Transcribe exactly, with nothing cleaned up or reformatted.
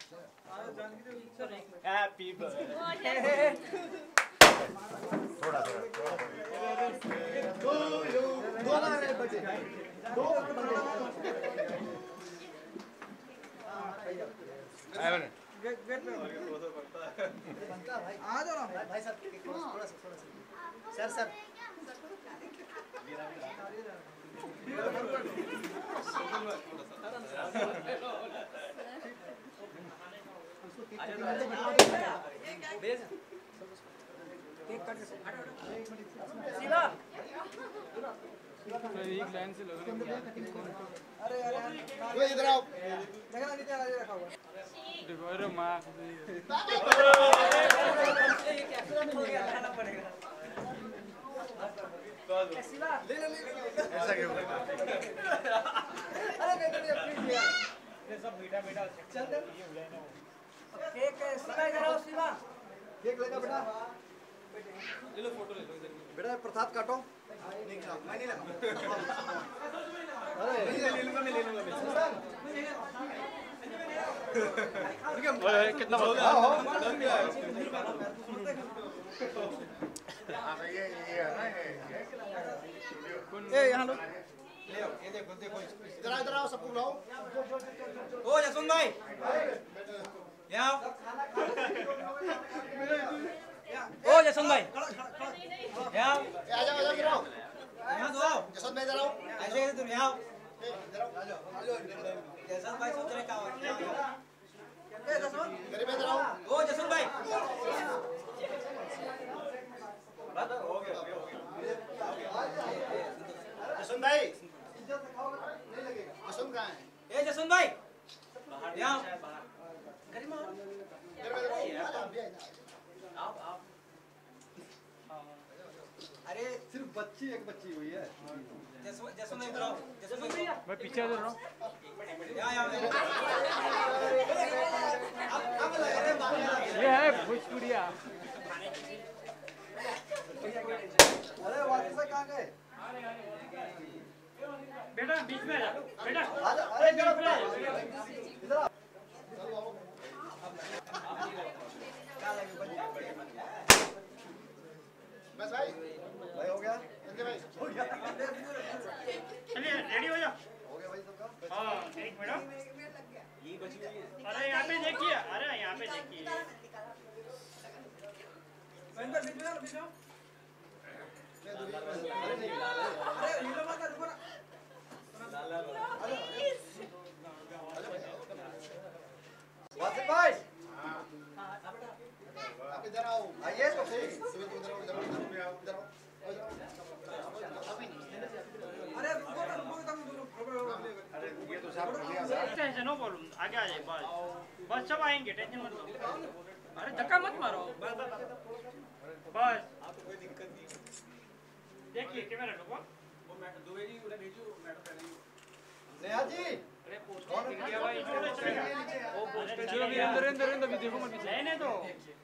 happy birthday थोड़ा थोड़ा दो दो मारे बचे दो आए गेट गेट पे आ जाओ ना भाई साहब थोड़ा सा थोड़ा सा सर सर शिवा एक लाइन से लगा अरे अरे वो इधर आओ देखना नीचे आ रखा हुआ देखो अरे मां खाना पड़ेगा शिवा ले ले ऐसा क्यों अरे बेटा ये प्लीज यार ये सब मीठा मीठा चल दे केक शिवा इधर आओ शिवा केक लेगा बेटा ले लो फोटो ले लो इधर बेटा प्रसाद काटो नहीं खा मैं नहीं लगा अरे ले लूंगा मैं ले लूंगा मैं कितना हो गया हां ये ये है ना ए यहां लो ले आओ ये देखो देखो इधर इधर आओ सबको बुलाओ ओ जसवंत भाई ले आओ ओ जसवंत भाई ले आओ आ जाओ आ जाओ इधर आओ यहां दो आओ जसवंत भाई इधर आओ ऐसे ऐसे तुम यहां इधर आओ आ जाओ जसवंत भाई सोच रहे क्या हुआ ए जसवंत गरीब इधर आओ ओ जसवंत भाई बात हो गया हो गया जसवंत भाई इज्जत से खाओगे नहीं लगेगा जसवंत कहां है ए जसवंत भाई बाहर यहां बाहर गरीब आओ आओ आओ अरे सिर्फ बच्ची एक बच्ची हुई है जसवंत जसवंत इधर आओ जसवंत मैं पीछे इधर रहा हूं यहां यहां अब अब अरे ये है भोजपुरिया अरे वापस से कहां गए बेटा बीच में आ बेटा अरे इधर इधर बस भाई भाई हो गया संजय भाई हो गया चलिए रेडी हो जाओ हो गया भाई सबका हां एक मिनट ये बची हुई है अरे यहां पे देखिए अरे यहां पे देखिए अंदर बीच में बीच में अरे नहीं अरे हीरो मत रुको ना वासिफ भाई आप इधर आओ आइए तो सही सुमित इधर आओ इधर आओ इधर आओ अरे रुको ना रुको तुम अरे ये तो साहब टेंशन नो प्रॉब्लम आगे आ जाए बस बस सब आएंगे टेंशन मत लो अरे धक्का मत मारो बस बस आपको कोई दिक्कत नहीं देखिए कैमरा लो वो मैटर दुबे जी उधर भेजो मैटर पहले नेहा जी अरे पोस्ट किया भाई वो पोस्ट जो भी अंदर अंदर अंदर भी देखो मत पीछे नहीं नहीं तो